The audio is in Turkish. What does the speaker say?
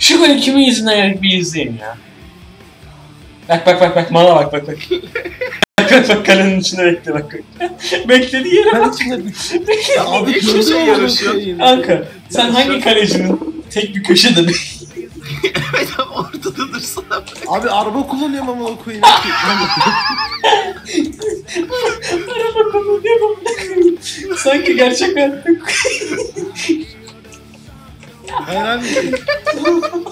Şu golü kimin yüzünden yedik bir izleyin ya. Bak bana bak. Bak kalenin içinde bekle bak. Beklediği yere Ben bak. içinde Ya abi bir şey yarışıyor. Kanka sen hangi kalecinin tek bir köşede Evet abi ortada dursana. Abi araba kullanıyorum ama o koyayım. araba kullanıyor mu? Sanki gerçek hayatta Hayır abi.